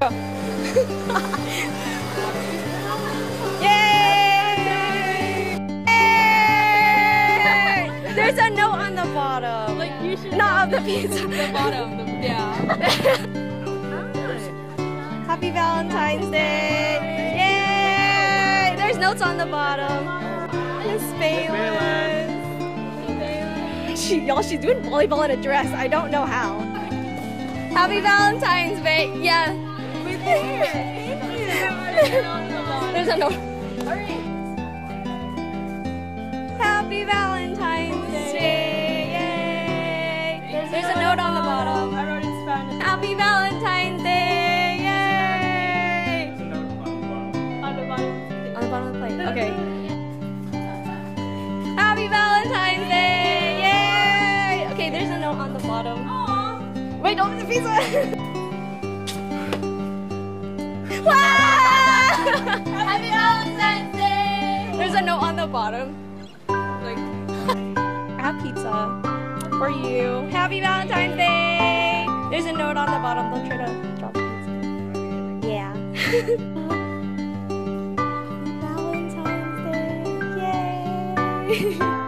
Yay! Yay! There's a note on the bottom. Like you should. Not of the pizza. The bottom. Yeah. Happy Valentine's Day! Yay! There's notes on the bottom. Miss Bayless. Y'all, she's doing volleyball in a dress. I don't know how. Happy Valentine's Day. Yeah. There's a note. Happy Valentine's Day. Yay. There's a note on the bottom. I wrote in Spanish. Happy Valentine's Day. Yay. On the bottom. On the bottom of the plate. Okay. Happy Valentine's Day. Yay. Okay, there's a note on the bottom. Aww. Wait, don't the pizza. Wow! Happy Valentine's Day. There's a note on the bottom. Like. I have pizza for you. Happy Valentine's Day. There's a note on the bottom. Don't try to drop the pizza. Yeah. Happy Valentine's Day. Yay.